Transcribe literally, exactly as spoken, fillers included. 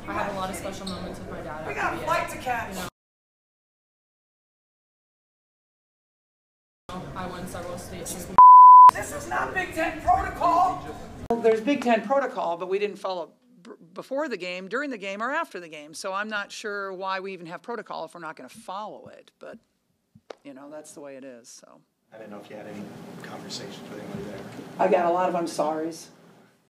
I have a lot of special moments with my dad. We got a flight to catch. You know, I won several state championships. This is not Big Ten protocol. Well, there's Big Ten protocol, but we didn't follow b before the game, during the game, or after the game. So I'm not sure why we even have protocol if we're not going to follow it. But, you know, that's the way it is. So I didn't know if you had any conversations with anybody there. I got a lot of I'm sorries.